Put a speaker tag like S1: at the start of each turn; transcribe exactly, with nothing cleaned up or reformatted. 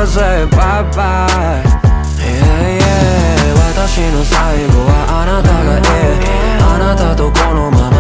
S1: say bye bye yeah, yeah 私の最後はあなたがいいあなたとこのまま